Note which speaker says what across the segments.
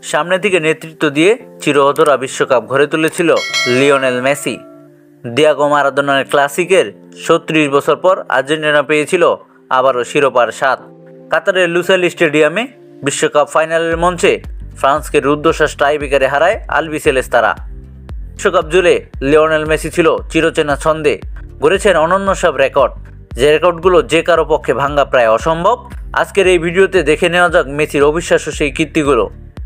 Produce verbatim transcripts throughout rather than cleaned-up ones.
Speaker 1: সামনে থেকে নেতৃত্ব দিয়ে চিরঅধরা বিশ্বকাপ গড়ে তুলেছিল লিওনেল মেসি। দিয়াগো মারাদোনার ক্লাসিকের ছত্রিশ বছর পর আর্জেন্টিনা পেয়েছিল আবারও শিরোপার স্বাদ। কাতারের লুসাইল স্টেডিয়ামে বিশ্বকাপ ফাইনালের মঞ্চে ফ্রান্সকে রুদ্ধশ্বাস টাইব্রেকারে হারায় আলবিসেলেস্তারা। বিশ্বকাপ জুড়ে লিওনেল মেসি ছিল চিরচেনা ছন্দে, গড়েছেন অনন্য সব রেকর্ড, যে রেকর্ডগুলো যে কারো পক্ষে ভাঙা প্রায় অসম্ভব। আজকের এই ভিডিওতে দেখে নেওয়া যাক মেসির অবিশ্বাস্য সেই কীর্তিগুলো।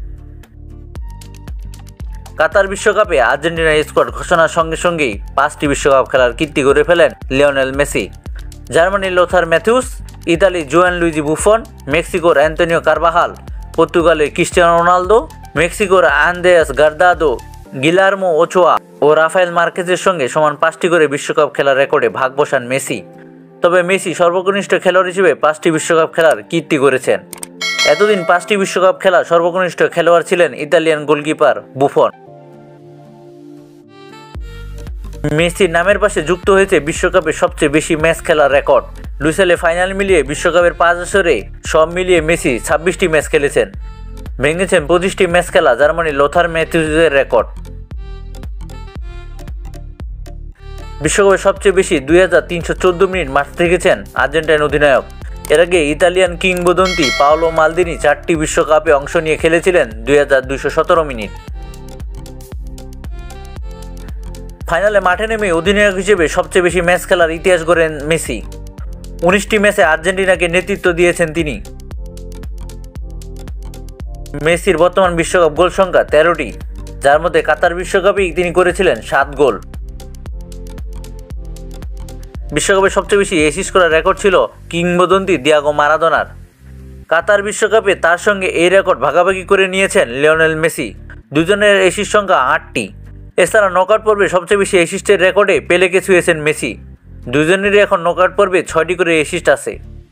Speaker 1: কাতার বিশ্বকাপে আর্জেন্টিনা স্কোয়াড ঘোষণার সঙ্গে সঙ্গেই পাঁচটি বিশ্বকাপ খেলার কীর্তি গড়ে ফেলেন লিওনেল মেসি। জার্মানির Lothar Matthaus, Italy Gianluigi Buffon, মেক্সিকোর অ্যান্তোনিও কারবাহাল, পর্তুগালের ক্রিস্টিয়ানো রোনালদো, মেক্সিকোর আন্দ্রেয়াস গার্দাদো, গিলার্মো ওচোয়া ও রাফায়েল মার্কেজের সঙ্গে সমান পাঁচটি করে বিশ্বকাপ খেলার রেকর্ডে ভাগ বসান মেসি। তবে মেসি সর্বকনিষ্ঠ খেলোয়াড় হিসেবে পাঁচটি বিশ্বকাপ খেলার কীর্তি করেছেন। এতদিন পাঁচটি বিশ্বকাপ খেলা সর্বকনিষ্ঠ খেলোয়াড় ছিলেন ইতালিয়ান গোলকিপার বুফন। মেসির নামের পাশে যুক্ত হয়েছে বিশ্বকাপে সবচেয়ে বেশি ম্যাচ খেলার রেকর্ড। লুসাইলে ফাইনাল মিলিয়ে বিশ্বকাপের পাঁচ আসরে সব মিলিয়ে মেসি ছাব্বিশটি ম্যাচ খেলেছেন, ভেঙেছেন পঁচিশটি ম্যাচ খেলা জার্মানির লোথার ম্যাথিউসের রেকর্ড। বিশ্বকাপে সবচেয়ে বেশি দুই হাজার তিনশো চোদ্দ মিনিট মাঠ থেকেছেন আর্জেন্টাইন অধিনায়ক। এর আগে ইতালিয়ান কিংবদন্তি পাওলো মালদিনি চারটি বিশ্বকাপে অংশ নিয়ে খেলেছিলেন দুই হাজার দুইশো সতেরো মিনিট। ফাইনালে মাঠে নেমে অধিনায়ক হিসেবে সবচেয়ে বেশি ম্যাচ খেলার ইতিহাস গড়েন মেসি। উনিশটি ম্যাচে আর্জেন্টিনাকে নেতৃত্ব দিয়েছেন তিনি। মেসির বর্তমান বিশ্বকাপ গোল সংখ্যা তেরোটি, যার মধ্যে কাতার বিশ্বকাপেই তিনি করেছিলেন সাত গোল। বিশ্বকাপে সবচেয়ে বেশি অ্যাসিস্ট করার রেকর্ড ছিল কিংবদন্তি দিয়াগো মারাদোনার। কাতার বিশ্বকাপে তার সঙ্গে এই রেকর্ড ভাগাভাগি করে নিয়েছেন লিওনেল মেসি। দুজনের অ্যাসিস্ট সংখ্যা আটটি। এছাড়া নকআউট পর্বে সবচেয়ে বেশি অ্যাসিস্টের রেকর্ডে পেলেকে ছুঁয়েছেন মেসি। দুজনেরই এখন নকআউট পর্বে ছয়টি করে অ্যাসিস্ট আছে।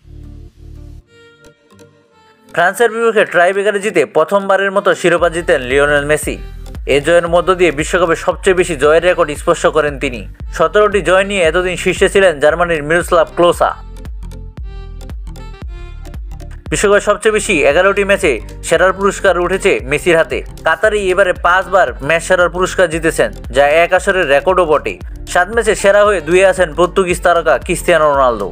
Speaker 1: ফ্রান্সের বিপক্ষে টাইব্রেকারে জিতে প্রথমবারের মতো শিরোপা জিতেন লিওনেল মেসি। এ জয়ের মধ্য দিয়ে বিশ্বকাপে সবচেয়ে বেশি জয়ের রেকর্ড স্পর্শ করেন তিনি। সতেরোটি জয় নিয়ে এতদিন শীর্ষে ছিলেন জার্মানির মিরোস্লাভ ক্লোসা। বিশ্বকাপে সবচেয়ে বেশি এগারোটি ম্যাচে সেরার পুরস্কার উঠেছে মেসির হাতে। কাতারি এবারে পাঁচবার ম্যাচ সেরার পুরস্কার জিতেছেন, যা এক আসরের রেকর্ডও বটে। সাত ম্যাচে সেরা হয়ে দুয়ে আছেন পর্তুগিজ তারকা ক্রিস্টিয়ানো রোনালদো।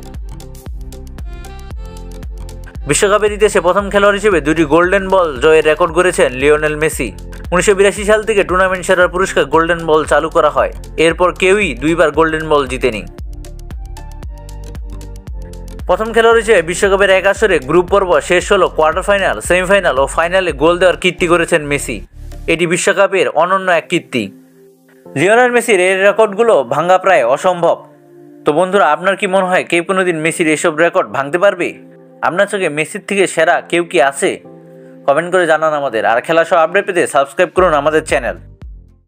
Speaker 1: বিশ্বকাপের ইতিহাসে প্রথম খেলোয়াড় হিসেবে দুটি গোল্ডেন বল জয়ের রেকর্ড গড়েছেন লিওনেল মেসি। উনিশশো বিরাশি সাল থেকে টুর্নামেন্ট সেরার পুরস্কার গোল্ডেন বল চালু করা হয়। এরপর কেউই দুইবার গোল্ডেন বল জিতেনি। প্রথম খেলোয়াড় হিসেবে বিশ্বকাপের এক আসরে গ্রুপ পর্ব শেষ হলো কোয়ার্টার ফাইনাল, সেমিফাইনাল ও ফাইনালে গোল দেওয়ার কীর্তি করেছেন মেসি। এটি বিশ্বকাপের অনন্য এক কীর্তি। লিওনেল মেসির এই রেকর্ডগুলো ভাঙা প্রায় অসম্ভব। তো বন্ধুরা, আপনার কি মনে হয় কেউ কোনোদিন মেসির এসব রেকর্ড ভাঙতে পারবে? আপনার চোখে মেসির থেকে সেরা কেউ কি আছে? কমেন্ট করে জানান আমাদের। আর খেলা সব আপডেট পেতে সাবস্ক্রাইব করুন আমাদের চ্যানেল।